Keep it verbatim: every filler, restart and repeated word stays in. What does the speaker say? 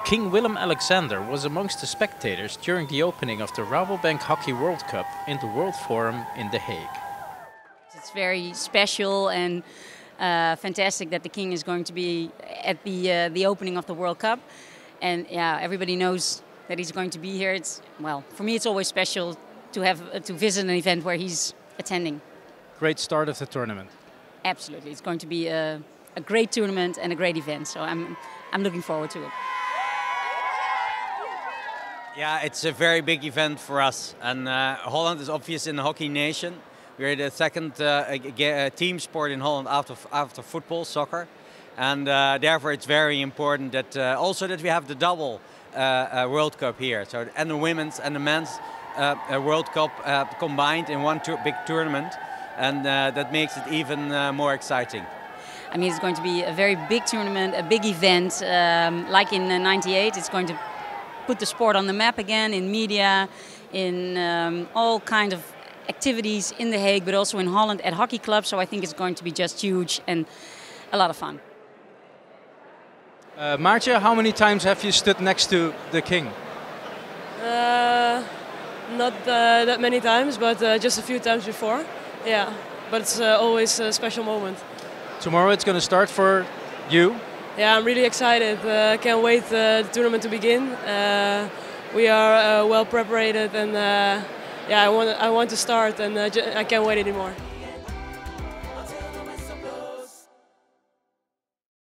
King Willem-Alexander was amongst the spectators during the opening of the Rabobank Hockey World Cup in the World Forum in The Hague. It's very special and uh, fantastic that the King is going to be at the uh, the opening of the World Cup, and yeah, everybody knows that he's going to be here. It's well, for me, it's always special to have uh, to visit an event where he's attending. Great start of the tournament. Absolutely, it's going to be a, a great tournament and a great event. So I'm I'm looking forward to it. Yeah, it's a very big event for us, and uh, Holland is obviously in the hockey nation. We're the second uh, team sport in Holland after after football, soccer, and uh, therefore it's very important that uh, also that we have the double uh, uh, World Cup here. So and the women's and the men's uh, uh, World Cup uh, combined in one big tournament, and uh, that makes it even uh, more exciting. I mean, it's going to be a very big tournament, a big event, um, like in ninety-eight. It's going to put the sport on the map again in media, in um, all kind of activities in The Hague, but also in Holland at hockey clubs. So I think it's going to be just huge and a lot of fun. Uh, Maartje, how many times have you stood next to the King? Uh, not uh, that many times, but uh, just a few times before. Yeah, but it's uh, always a special moment. Tomorrow it's going to start for you. Yeah, I'm really excited. I uh, can't wait uh, the tournament to begin. Uh, we are uh, well prepared, and uh, yeah, I want I want to start, and uh, I can't wait anymore.